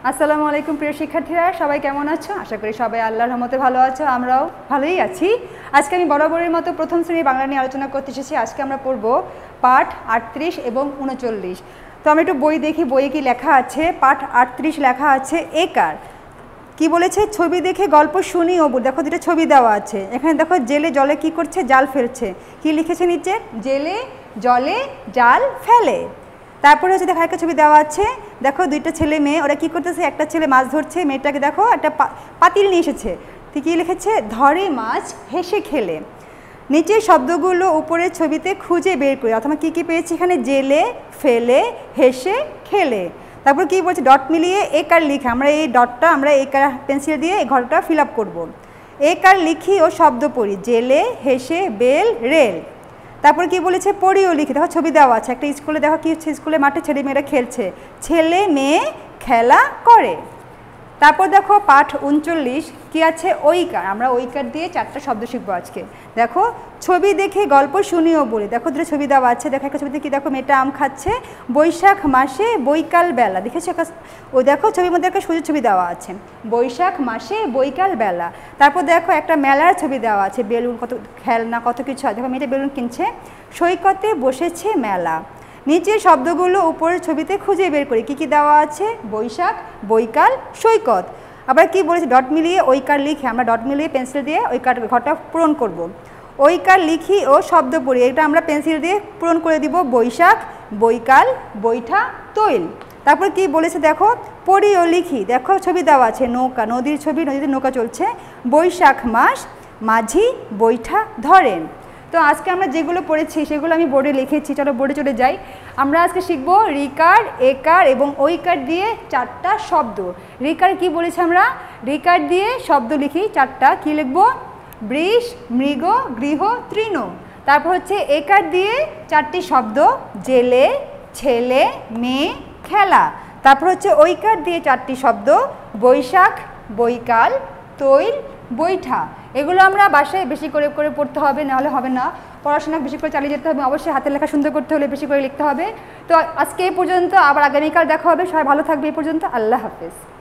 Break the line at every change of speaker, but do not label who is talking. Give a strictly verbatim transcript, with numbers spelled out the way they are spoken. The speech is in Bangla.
আসসালামু আলাইকুম প্রিয় শিক্ষার্থীরা, সবাই কেমন আছো? আশা করি সবাই আল্লাহর রহমতে ভালো আছো, আমরাও ভালোই আছি। আজকে আমি বরাবরের মতো প্রথম শ্রেণীর বাংলা নিয়ে আলোচনা করতে এসেছি। আজকে আমরা পড়ব পাঠ আটত্রিশ এবং উনচল্লিশ। তো আমি একটু বই দেখি, বইয়ে কি লেখা আছে। পাঠ আটত্রিশ লেখা আছে একার। কি বলেছে? ছবি দেখে গল্প শুনি ও দেখো দুটো ছবি দেওয়া আছে। এখানে দেখো জেলে জলে কি করছে? জাল ফেলছে। কি লিখেছে নিচে? জেলে জলে জাল ফেলে। তারপরে হচ্ছে দেখো একটা ছবি দেওয়া আছে। দেখো দুইটা ছেলে মেয়ে, ওরা কি করতেছে? একটা ছেলে মাছ ধরছে, মেয়েটাকে দেখো একটা পাতিল নিয়ে এসেছে। ঠিক কী লিখেছে? ধরে মাছ হেসে খেলে। নিচের শব্দগুলো উপরের ছবিতে খুঁজে বের করি। অথবা কী কী পেয়েছি এখানে? জেলে, ফেলে, হেসে, খেলে। তারপর কী বলছে? ডট মিলিয়ে একার লিখে। আমরা এই ডটটা আমরা একার পেন্সিল দিয়ে এই ঘরটা ফিল আপ করবো। একার লিখি ও শব্দ পড়ি। জেলে, হেসে, বেল, রেল। তারপর কি বলেছে? পড়িও লিখি। দেখো ছবি দেওয়া আছে একটা স্কুলে। দেখো কি হচ্ছে? স্কুলে মাঠে ছেলে মেয়েরা খেলছে। ছেলে মেয়ে খেলা করে। তারপর দেখো পাঠ উনচল্লিশ কি আছে? ঐকার। আমরা ঐকার দিয়ে চারটা শব্দ শিখবো আজকে। দেখো ছবি দেখে গল্প শুনিও বলি। দেখো দুটো ছবি দেওয়া আছে। দেখো একটা ছবিতে কি? দেখো মেয়েটা আম খাচ্ছে। বৈশাখ মাসে বৈকাল বেলা। দেখেছো? ও দেখো ছবির মধ্যে একটা সূর্যের ছবি দেওয়া আছে। বৈশাখ মাসে বৈকাল বেলা। তারপর দেখো একটা মেলার ছবি দেওয়া আছে। বেলুন, কত খেলনা, কত কিছু আছে। দেখো মেয়েটা বেলুন কিনছে। সৈকতে বসেছে মেলা। নিচের শব্দগুলো উপরের ছবিতে খুঁজে বের করি। কী কী দেওয়া আছে? বৈশাখ, বৈকাল, সৈকত। আবার কি বলেছে? ডট মিলিয়ে ঐকার লিখে। আমরা ডট মিলিয়ে পেন্সিল দিয়ে ঐকার ঘরটা পূরণ করব। ঐকার লিখি ও শব্দ পড়ি। এটা আমরা পেন্সিল দিয়ে পূরণ করে দিব। বৈশাখ, বৈকাল, বৈঠা, তৈল। তারপর কি বলেছে? দেখো পড়ি ও লিখি। দেখো ছবি দেওয়া আছে নৌকা, নদীর ছবি, নদীতে নৌকা চলছে। বৈশাখ মাস, মাঝি বৈঠা ধরেন। তো আজকে আমরা যেগুলো পড়েছি সেগুলো আমি বোর্ডে লিখেছি। চলো বোর্ডে চলে যাই। আমরা আজকে শিখবো রিকার, একার এবং ঐকার দিয়ে চারটা শব্দ। রিকার কি বলেছি? আমরা রিকার দিয়ে শব্দ লিখি চারটা। কি লিখবো? বৃষ, মৃগ, গৃহ, তৃণ। তারপর হচ্ছে একার দিয়ে চারটি শব্দ। জেলে, ছেলে, মেয়ে, খেলা। তারপর হচ্ছে ঐকার দিয়ে চারটি শব্দ। বৈশাখ, বৈকাল, তৈল, বৈঠা। এগুলো আমরা বাসায় বেশি করে করে পড়তে হবে, নাহলে হবে না। পড়াশোনা বেশি করে চালিয়ে যেতে হবে। অবশ্যই হাতের লেখা সুন্দর করতে হলে বেশি করে লিখতে হবে। তো আজকে এই পর্যন্ত, আবার আগামীকাল দেখা হবে। সবাই ভালো থাকবে। এই পর্যন্ত, আল্লাহ হাফেজ।